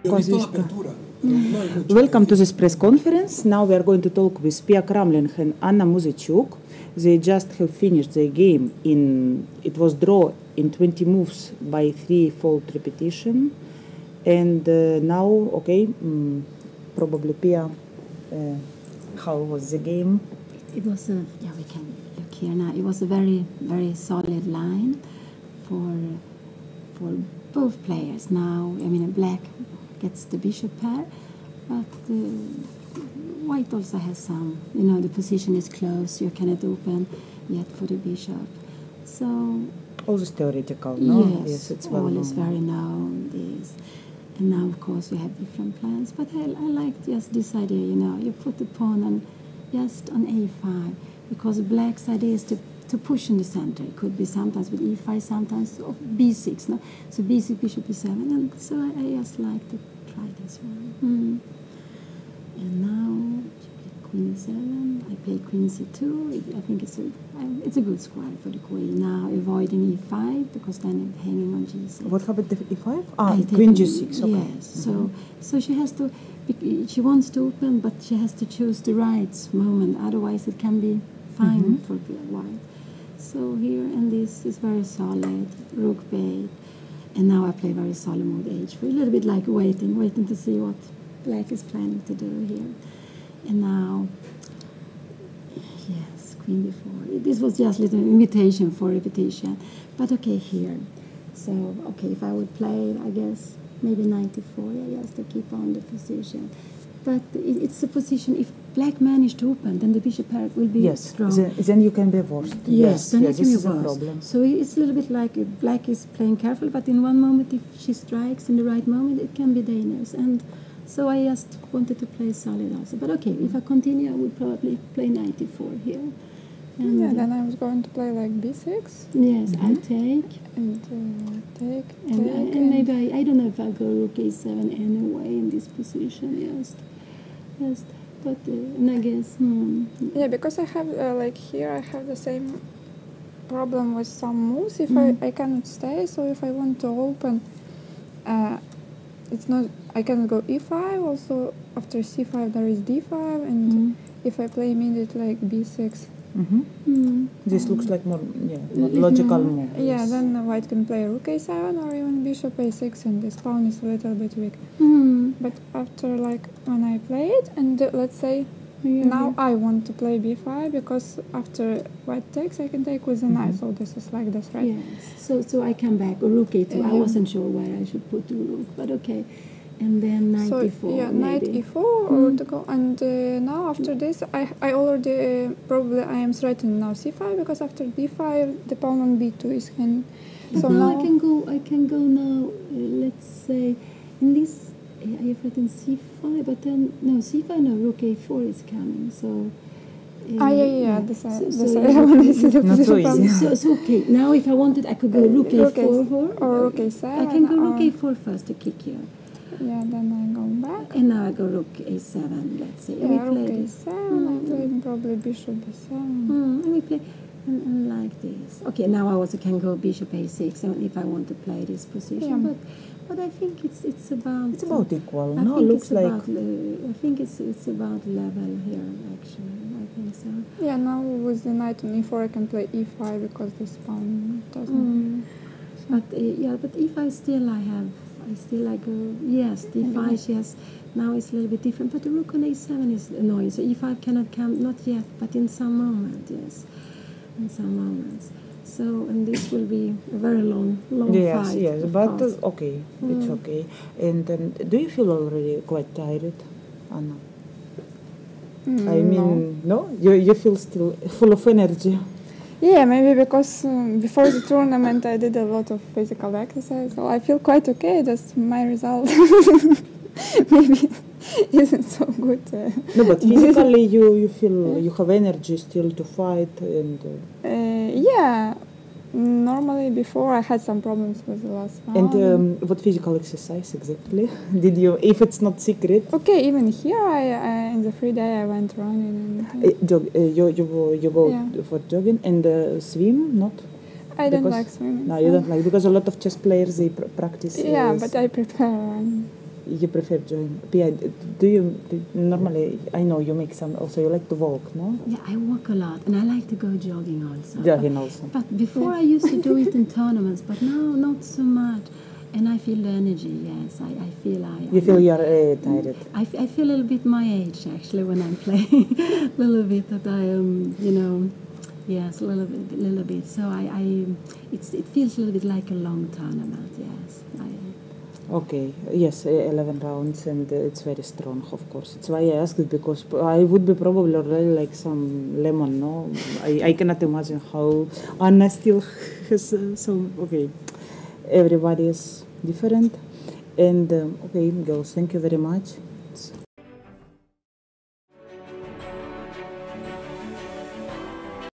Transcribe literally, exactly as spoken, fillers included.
Welcome to this press conference. Now we are going to talk with Pia Kramlin and Anna Muzychuk. They just have finished their game in, it was draw in twenty moves by three-fold repetition. And uh, now, okay, um, probably Pia, uh, how was the game? It was a, yeah, we can look here now. It was a very, very solid line for, for both players. Now, I mean, black gets the bishop pair, but uh, white also has some, you know, the position is closed, you cannot open yet for the bishop. So, all is theoretical, no? Yes, yes it's well all known. is very known. This. And now, of course, we have different plans. But I, I like just this idea, you know, you put the pawn on just on a five, because black's idea is to to push in the center. It could be sometimes with e five, sometimes of b six. No? So b six, bishop b seven. And so I, I just like to try this one. Mm. And now she played queen e seven. I play queen c two. I think it's a it's a good square for the queen. Now avoiding e five, because then it's hanging on g six. What happened to e five? Ah, I queen g six. Okay. Yes. Mm-hmm. So so she has to. She wants to open, but she has to choose the right moment. Otherwise, it can be fine mm-hmm. for white. So here, and this is very solid, rook bait. And now I play very solid mode h four, a little bit like waiting, waiting to see what black is planning to do here. And now, yes, queen b four. This was just a little invitation for repetition. But okay, here. So, okay, if I would play, I guess, maybe ninety-four, yeah, just to keep on the position. But it, it's a position, if black managed to open, then the bishop pair will be yes. strong. Then, then you can be divorced. Yes, yes, then yes it can this be is a problem. So it's a little bit like if black is playing careful, but in one moment, if she strikes in the right moment, it can be dangerous. And so I just wanted to play solid also. But okay, if I continue, I would probably play ninety-four here. And yeah, then I was going to play like b six. Yes, mm-hmm. I take. And uh, take, and, take. I, and, and maybe, I, I don't know if I'll go rook a seven anyway in this position, yes. Yes, but, uh, and I guess, hmm. Yeah, because I have, uh, like here, I have the same problem with some moves. If mm. I, I cannot stay, so if I want to open, uh, it's not, I cannot go e five, also after c five there is d five, and mm. if I play immediately like b six, mm-hmm. mm. this looks like more, yeah, more logical mm-hmm. move. Yeah, yes. then white can play rook a seven or even bishop a six, and this pawn is a little bit weak. Mm. But after, like, when I play it, and uh, let's say yeah, now yeah. I want to play b five, because after white takes, I can take with a knight, mm-hmm. so this is like this, right? Yes, so so I come back, or rook a two. Yeah. I wasn't sure where I should put the rook, but okay. And then ninety-four, so, yeah, maybe. knight e four, mm. or to go, and uh, now after this, I I already, uh, probably I am threatened now c five, because after d five, the pawn on b two is hanging. So now, now I can go, I can go now, uh, let's say, in this, I have written c five, but then, no, c five, no, rook a four is coming, so... Uh, ah, yeah, yeah, yeah. This, so, uh, so this yeah, I want to see the not so easy. So, so, okay, now if I wanted, I could go rook a four, rook or rook a seven. I can go rook a four first to kick here. Yeah, then I go back. And now I go rook a seven, let's say. Yeah, we rook play a seven, mm. I played probably bishop b seven. Mm, and we play and, and like this. Okay, now I also can go bishop a six if I want to play this position. Yeah. But but I think it's it's about it's about equal. I no, think looks it's like about, uh, I think it's it's about level here actually. I think so. Yeah, now with the knight on e four, I can play e five because this pawn doesn't. Mm. But uh, yeah, but e five still I have. I still like go yes d five. Mm-hmm. Yes, now it's a little bit different. But the rook on a seven is annoying. So e five cannot come, not yet, but in some moment, yes, in some moments. So, and this will be a very long, long yes, fight. Yes, yes, but uh, okay, mm. it's okay. And um, do you feel already quite tired, Anna? Mm, I mean, no, no? You you feel still full of energy. Yeah, maybe because um, before the tournament I did a lot of physical exercise, so I feel quite okay. Just my result maybe isn't so good. Uh, no, but physically you, you feel you have energy still to fight and. Uh, uh, yeah, normally before I had some problems with the last round. And um, what physical exercise exactly did you? If it's not secret. Okay, even here I, I in the free day I went running. And, uh, jog, uh, you you you go yeah. for jogging and uh, swim, not? I don't because, like swimming. No, so. you don't like because a lot of chess players they pr practice. Yeah, uh, but I prefer running. you prefer join. Pia, do you do, normally? I know you make some. Also, you like to walk, no? Yeah, I walk a lot, and I like to go jogging also. Jogging but, also. But before I used to do it in tournaments, but now not so much. And I feel the energy. Yes, I, I feel I. You I, feel you're uh, tired. I, f- I feel a little bit my age actually when I'm playing. A little bit that I am, you know. Yes, a little bit, little bit. So I, I it's, it feels a little bit like a long tournament. Yes, I. Okay, yes, uh, eleven rounds, and uh, it's very strong, of course. It's why I asked it, because p- I would be probably already like some lemon, no? I, I cannot imagine how Anna still has uh, some. Okay, everybody is different. And um, okay, girls, thank you very much.